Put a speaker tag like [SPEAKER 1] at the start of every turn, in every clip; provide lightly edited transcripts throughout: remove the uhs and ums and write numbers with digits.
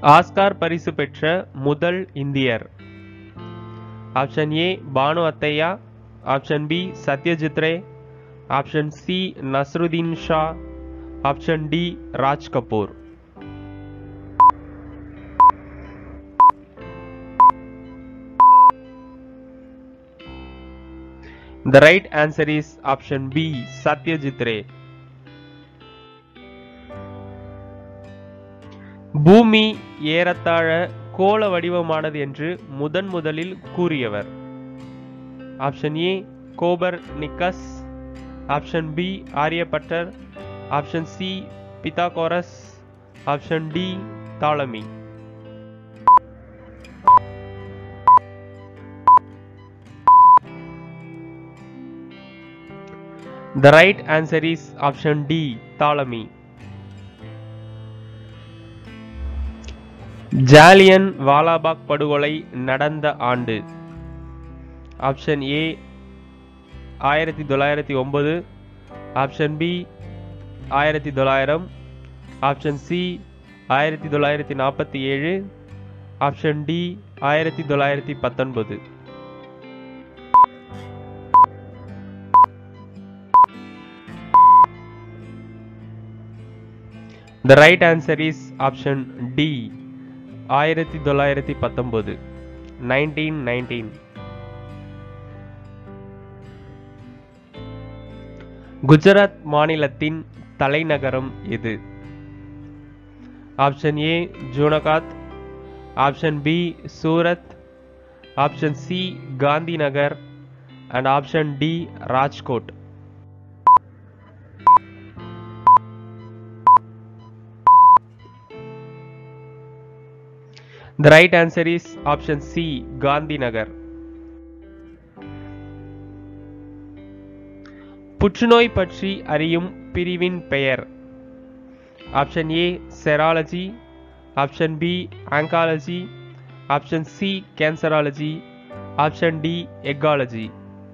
[SPEAKER 1] Oscar பரிசு பெற்ற முதல் இந்தியர். Option A Bhanu Athaiya, option B Satyajit Ray, option C Naseeruddin Shah, option D Raj Kapoor. The right answer is option B, Satyajit Ray. பூமி ஏறத்தாழ கோள வடிவமானது என்று முதலில் கூறியவர். Option A Copernicus, option B Aryabhatta, option C Pythagoras, option D Ptolemy. The right answer is option D, Ptolemy. Jallianwala வாலாபாக் படுகொலை நடந்த ஆண்டு. Option A 1909, option B 1900, option C 1947, option D 1919. The right answer is option D, 1919, 1919. Gujarat மாநிலத்தின் தலைநகரம் எது? Option A Junagadh, option B Surat, option C Gandhi Nagar and option D Rajkot. The right answer is option C, Gandhi Nagar. புற்றுநோய் பற்றி அறியும் பிரிவின் பெயர். Option A serology, option B oncology, option C cancerology, option D ecology.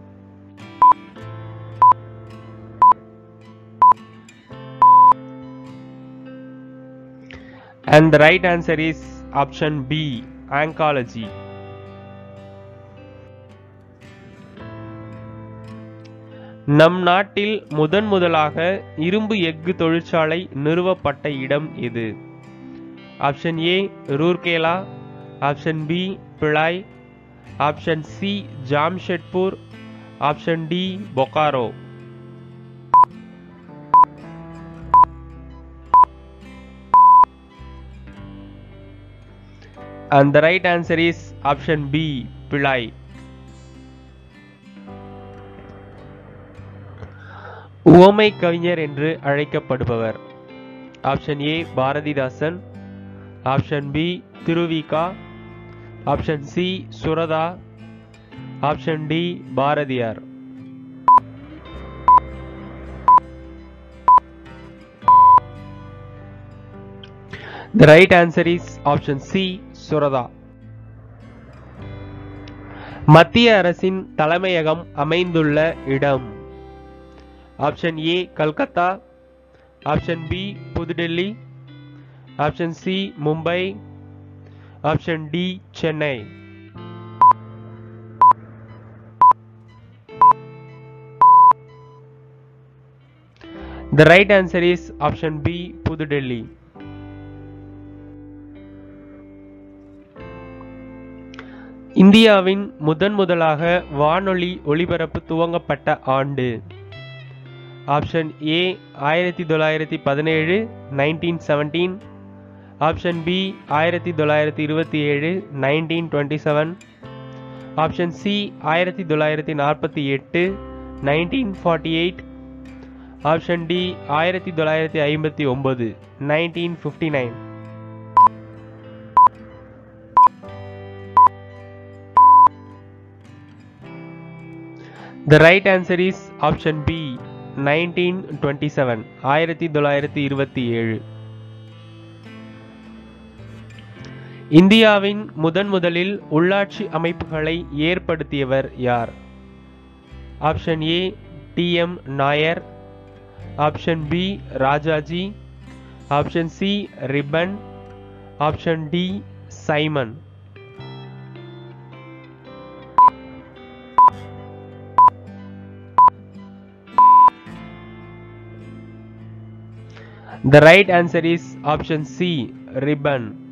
[SPEAKER 1] And the right answer is option B, oncology. நம் நாட்டில் முதலாக இரும்பு எஃகு தொழிற்சாலை நிறுவப்பட்ட இடம் எது? Option A Rourkela, option B Bhilai, option C Jamshedpur, option D Bokaro. And the right answer is option B, Bhilai. உவமை கவிஞர் என்று அழைக்கப்படுபவர். Option A Bharathidasan, option B Thiruvika, option C Suratha, option D Bharathiyar. The right answer is option C, Suratha. மத்திய அரசின் தலைமையகம் அமைந்துள்ள இடம். Option A Calcutta, option B Pudhu Delhi, option C Mumbai, option D Chennai. The right answer is option B, புதுடெல்லி. இந்தியாவின் முதலாக வானொலி ஒளிபரப்பு துவங்கப்பட்ட ஆண்டு. Option A 1917, 1917, option B 1927, 1927, option C 1948, 1948, option D 1959, 1959. The right answer is option B, 1927, 1927. இந்தியாவின் முதலில் உள்ளாட்சி அமைப்புகளை ஏற்படுத்தியவர் யார்? Option A T M. Nair, option B Rajaji, option C Ripon, Option D, Simon. The right answer is option C, ribbon.